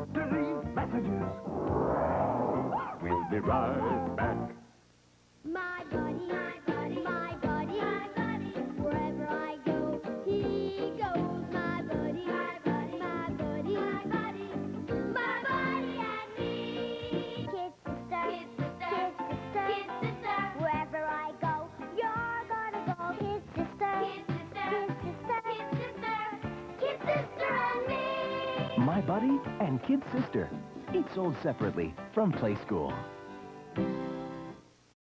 to leave messages. We'll be right back. My buddy, my buddy, my buddy, my buddy. Wherever I go, he goes. My buddy, my buddy, my buddy, my buddy, my buddy and me. Kid sister, kid sister, kid sister. Wherever I go, you're gonna go. Kid sister, kid sister, kid sister, kid sister and me. My Buddy and Kid Sister. Each sold separately from Play School.